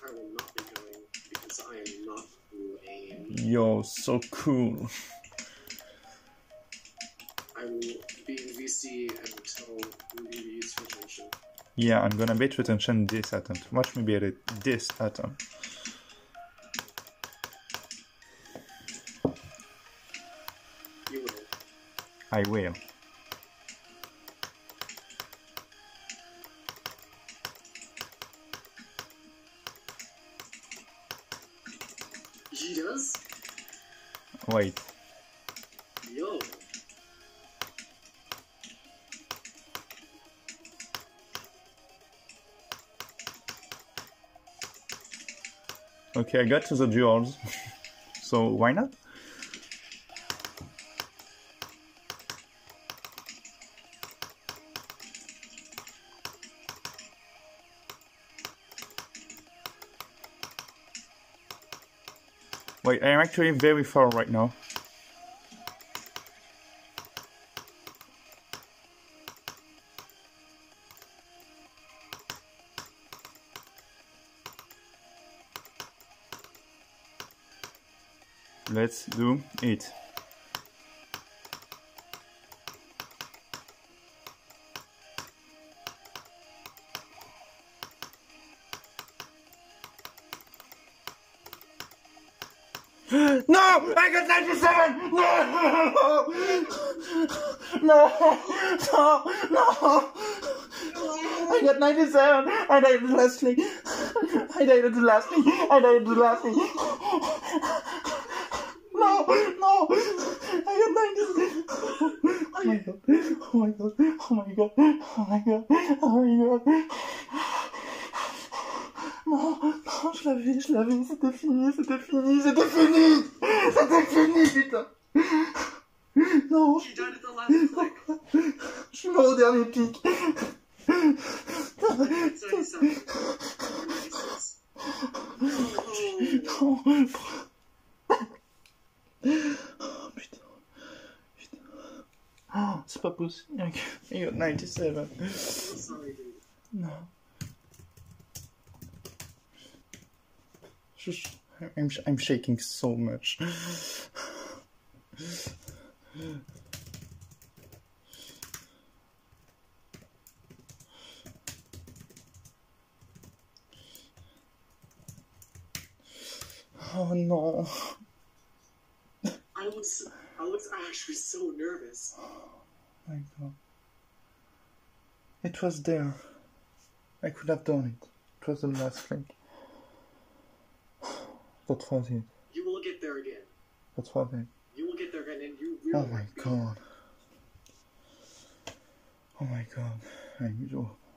I will not be going because I am not who aim. Yo, so cool. I will be in VC until you use retention. Yeah, I'm gonna bait retention this attempt. Watch me bait it this attempt. You will. I will. He does? Wait. Yo. Okay, I got to the duels. So why not? Wait, I am actually very far right now. Let's do it. No! I got 97! No! I got 97! I died the last thing! I died the last thing! No! I got 97! Oh my god! Non, je l'avais, c'était fini, putain. Non, je suis mort au dernier pic. Oh, putain. Oh, c'est pas possible. I got 97. No. I'm shaking so much. Oh no. I was actually so nervous. Oh my god. It was there. I could have done it. It was the last thing. That was it. You will get there again. That was it. You will get there again, and you really. Oh my god. Oh my god.